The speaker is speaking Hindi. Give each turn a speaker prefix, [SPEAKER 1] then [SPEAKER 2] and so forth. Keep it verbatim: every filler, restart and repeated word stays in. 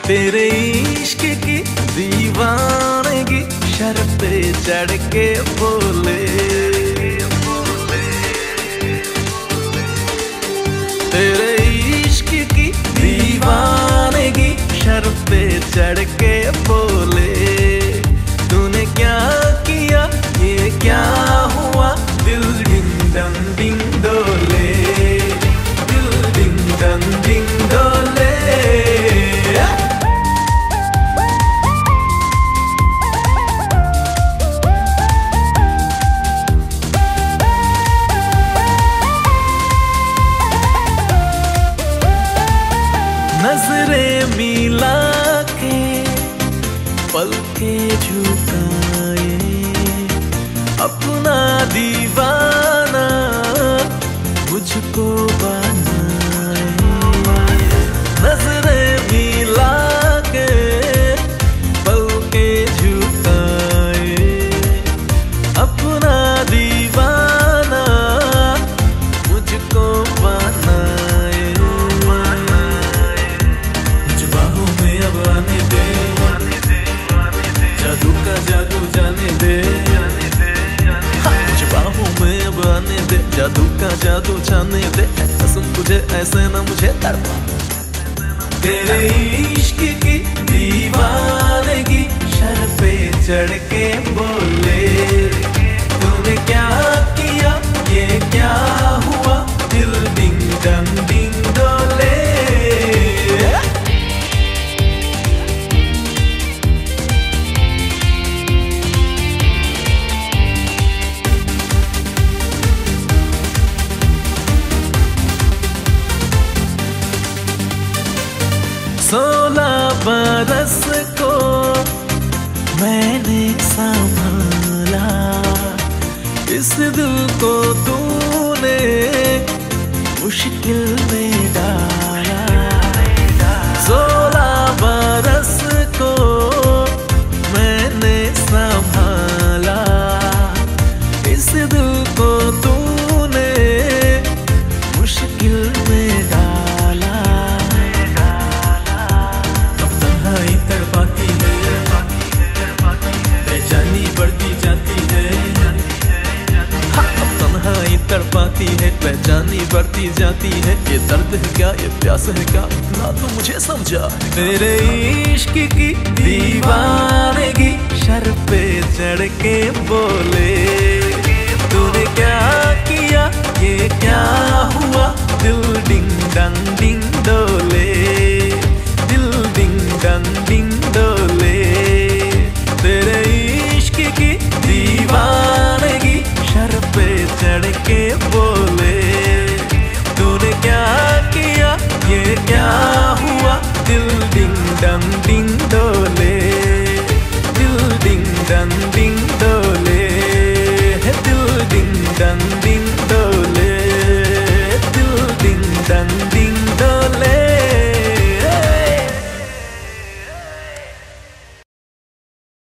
[SPEAKER 1] तेरे इश्क की दीवानगी शर्त पे चढ़ के बोले, तेरे इश्क की दीवानगी शर्त पे चढ़ के बोले, तूने क्या किया ये क्या हुआ, दिल डिंग डंग डिंग डोले, दिल डिंग डंग डिंग डोले। नजरें मिला के पलके झुकाए, अपना दीवाना मुझको बनाए। नजरें मिला के पलके झुकाए, अपना दीवाना मुझको बनाए। जादू का जादू जाने दे, मुझे बाहों में अब आने दे, जादू का जादू जाने दे, कसम तुझे ऐसे ना मुझे तड़पा। तेरे इश्क की दीवानगी शर्त पे चढ़ के बोले, तूने क्या किया ये क्या हुआ, दिल डिंग डंग डिंग डोले। सोलह बरस को मैंने संभाला, इस दिल को तूने मुश्किल में डाला। सोलह बरस को मैंने संभाला, इस दिल को तूने मुश्किल में डाला। तड़पाती है पहचानी बढ़ती जाती है, ये दर्द है क्या ये प्यास है क्या, ना तो मुझे समझा। तेरे इश्क की दीवानगी शर्त पे चढ़ के बोले, तूने क्या किया ये क्या हुआ, दिल डिंग डंग डिंग डोले, दिल डिंग डंग डिंग डोले। तेरे इश्क की दीवानगी